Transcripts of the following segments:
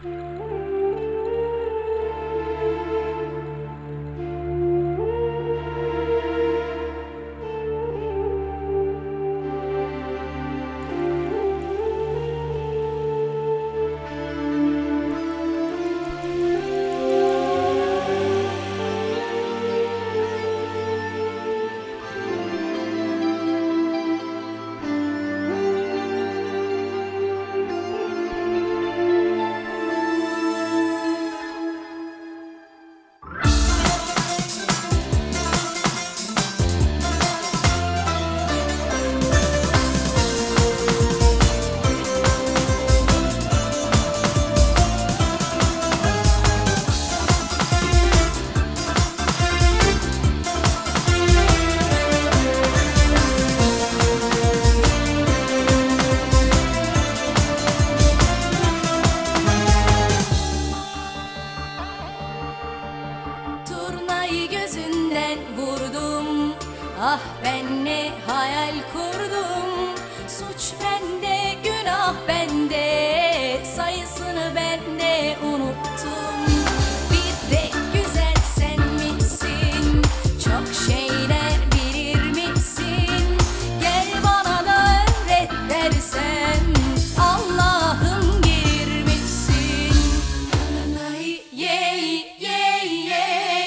Gözünden vurdum, ah ben ne hayal kurdum. Suç bende, günah bende, sayısını ben de unuttum. Bir tek güzel sen misin, çok şeyler bilir misin? Gel bana da öğret dersem, Allah'ım gelir misin? Yeah, yeah, yeah.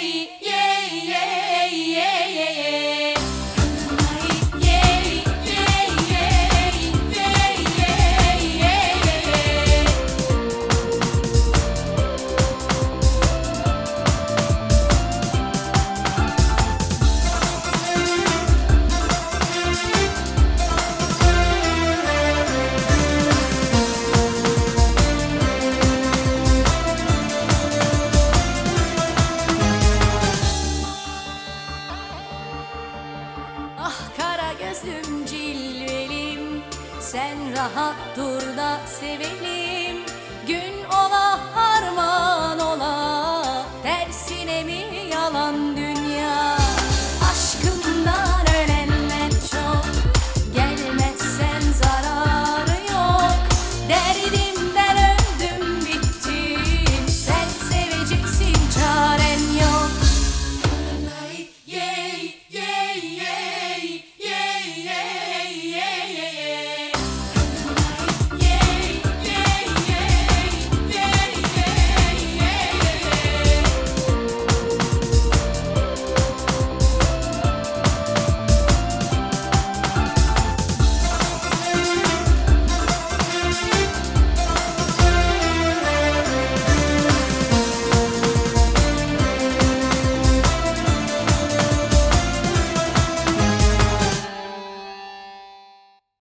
Ah kara gözlüm cilvelim, sen rahat dur da sevelim.